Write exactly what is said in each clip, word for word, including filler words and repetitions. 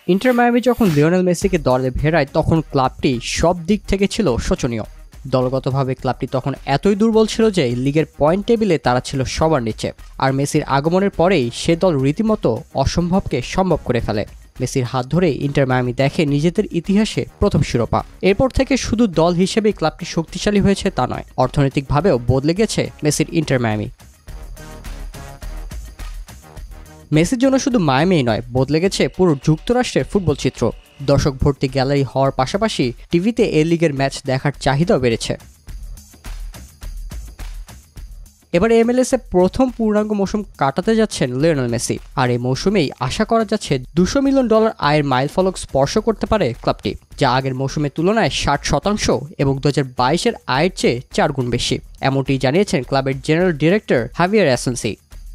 Inter Miami যখন Lionel মেসিকে দলে ভেড়ায় তখন ক্লাবটি সব দিক থেকে ছিল শোচনীয়। দলগতভাবে ক্লাবটি তখন এতই দুর্বল ছিল যে লিগের পয়েন্ট টেবিলে তারা ছিল সবার নিচে। আর মেসির আগমনের পরেই সে দল রীতিমতো অসম্ভবকে সম্ভব করে ফেলে। মেসির হাত ধরে ইন্টার মায়ামি দেখে নিজেদের ইতিহাসে প্রথম শিরোপা। এরপর থেকে শুধু দল হিসেবেই ক্লাবটি শক্তিশালী হয়েছে তা নয়, অর্থনৈতিকভাবেও বদলে গেছে মেসির ইন্টার মায়ামি। মেসির জন্য শুধু মায়ামিই নয়, বদলে গেছে পুরো যুক্তরাষ্ট্রের ফুটবল চিত্র। দর্শক ভর্তি গ্যালারি হওয়ার পাশাপাশি টিভিতে এ লিগের ম্যাচ দেখার চাহিদাও বেড়েছে। এবার এমএলএস এ প্রথম পূর্ণাঙ্গ মৌসুম কাটাতে যাচ্ছেন লিওনেল মেসি। আর এই মৌসুমেই আশা করা যাচ্ছে দুশো মিলিয়ন ডলার আয়ের মাইলফলক স্পর্শ করতে পারে ক্লাবটি, যা আগের মৌসুমের তুলনায় ষাট শতাংশ এবং দু হাজার বাইশের আয়ের চেয়ে চার গুণ বেশি। এমনটি জানিয়েছেন ক্লাবের general director Javier Asensi.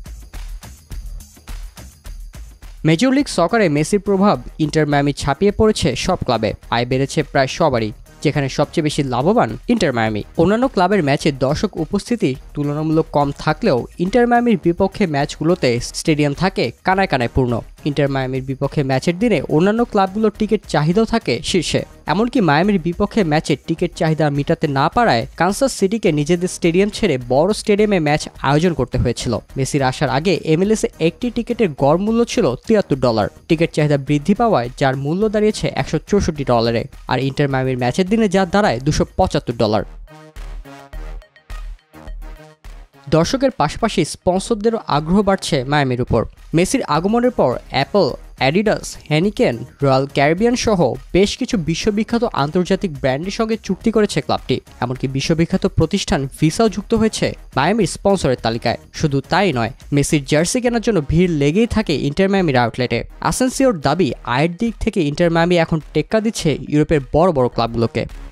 Major league সকারে মেসির প্রভাব ইন্টার মায়ামি ছাপিয়ে পড়েছে সব ক্লাবে। আয় বেড়েছে প্রায় সবারই, যেখানে সবচেয়ে বেশি লাভবান ইন্টার মায়ামি। অন্যান্য ক্লাবের ম্যাচে দর্শক উপস্থিতি তুলনামূলক কম থাকলেও ইন্টার মায়ামির বিপক্ষে ম্যাচগুলোতে স্টেডিয়াম থাকে কানায় কানায় পূর্ণ। ইন্টার মায়ামির বিপক্ষে ম্যাচের দিনে অন্যান্য ক্লাবগুলোর টিকিট চাহিদাও থাকে শীর্ষে। এমনকি মায়ামির বিপক্ষে ম্যাচে টিকিট চাহিদা মেটাতে না পারায় কানসাস সিটিকে নিজেদের স্টেডিয়াম ছেড়ে বড় স্টেডিয়ামে ম্যাচ আয়োজন করতে হয়েছিল। মেসির আসার আগে এমএলএসে একটি টিকিটের গড় মূল্য ছিল তিয়াত্তর ডলার। টিকিট চাহিদা বৃদ্ধি পাওয়ায় যার মূল্য দাঁড়িয়েছে একশো চৌষট্টি ডলারে, আর ইন্টার মায়ামির ম্যাচের দিনে যা দাঁড়ায় দুশো পঁচাত্তর ডলার। দর্শকের পাশাপাশি স্পন্সরদেরও আগ্রহ বাড়ছে মায়ামির উপর। মেসির আগমনের পর Apple, Adidas, Heineken, Royal Caribbean সহ বেশ কিছু বিশ্ববিখ্যাত আন্তর্জাতিক ব্র্যান্ডের সঙ্গে চুক্তি করেছে ক্লাবটি। এমনকি বিশ্ববিখ্যাত প্রতিষ্ঠান ভিসাও যুক্ত হয়েছে মায়ামির স্পন্সরের তালিকায়। শুধু তাই নয়, মেসির জার্সি কেনার জন্য ভিড় লেগেই থাকে ইন্টার মায়ামির আউটলেটে। আসেনসিওর দাবি, আয়ের দিক থেকে ইন্টার মায়ামি এখন টেক্কা দিচ্ছে ইউরোপের বড় বড় ক্লাবগুলোকে।